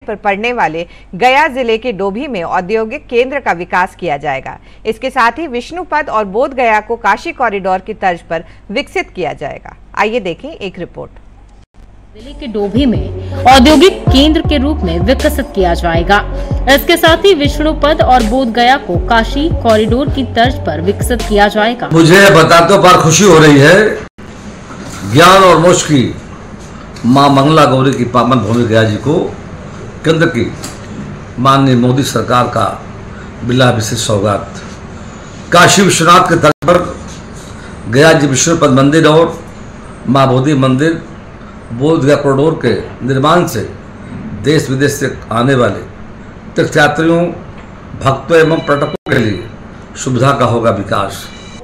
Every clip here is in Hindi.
पर पड़ने वाले गया जिले के डोभी में औद्योगिक केंद्र का विकास किया जाएगा। इसके साथ ही विष्णुपद और बोध गया को काशी कॉरिडोर की तर्ज पर विकसित किया जाएगा। आइए देखें एक रिपोर्ट। जिले के डोभी में औद्योगिक केंद्र के रूप में विकसित किया जाएगा। इसके साथ ही विष्णुपद और बोध गया को काशी कॉरिडोर की तर्ज पर विकसित किया जाएगा। मुझे बताते पर खुशी हो रही है, ज्ञान और मोक्ष की मां मंगला गौरी की पावन भूमि गया जी को केंद्र की माननीय मोदी सरकार का बिला विशेष सौगात। काशी विश्वनाथ के तर्ज पर गया जी विष्णुपद मंदिर और मां बोधि मंदिर बोध गया कॉरिडोर के निर्माण से देश विदेश से आने वाले तीर्थयात्रियों, भक्तों एवं पर्यटकों के लिए सुविधा का होगा विकास।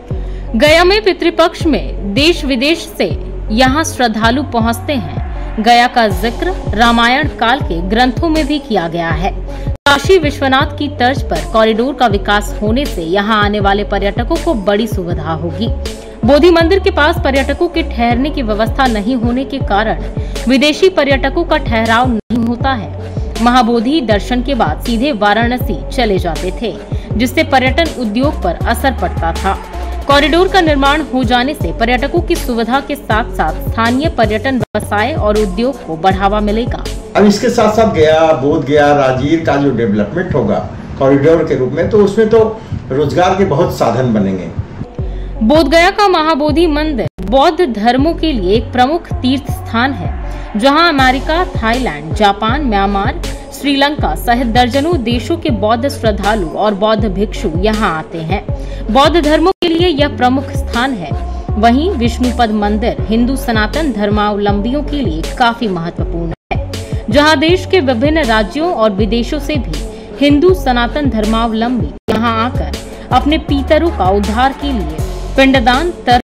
गया में पितृपक्ष में देश विदेश से यहाँ श्रद्धालु पहुँचते हैं। गया का जिक्र रामायण काल के ग्रंथों में भी किया गया है। काशी विश्वनाथ की तर्ज पर कॉरिडोर का विकास होने से यहाँ आने वाले पर्यटकों को बड़ी सुविधा होगी। बोधि मंदिर के पास पर्यटकों के ठहरने की व्यवस्था नहीं होने के कारण विदेशी पर्यटकों का ठहराव नहीं होता है। महाबोधि दर्शन के बाद सीधे वाराणसी चले जाते थे, जिससे पर्यटन उद्योग पर असर पड़ता था। कॉरिडोर का निर्माण हो जाने से पर्यटकों की सुविधा के साथ साथ स्थानीय पर्यटन व्यवसाय और उद्योग को बढ़ावा मिलेगा। अब इसके साथ साथ गया, बोध गया, राजगीर का जो डेवलपमेंट होगा कॉरिडोर के रूप में, तो उसमें तो रोजगार के बहुत साधन बनेंगे। बोध गया का महाबोधि मंदिर बौद्ध धर्मों के लिए एक प्रमुख तीर्थ स्थान है, जहां America, Thailand, Japan, Myanmar, Sri Lanka सहित दर्जनों देशों के बौद्ध श्रद्धालु और बौद्ध भिक्षु यहां आते हैं। बौद्ध धर्मों के लिए यह प्रमुख स्थान है। वहीं विष्णुपद मंदिर हिंदू सनातन धर्मावलंबियों के लिए काफी महत्वपूर्ण है, जहां देश के विभिन्न राज्यों और विदेशों से भी हिंदू सनातन धर्मावलंबी यहां आकर अपने पितरों का उद्धार के लिए पिंडदान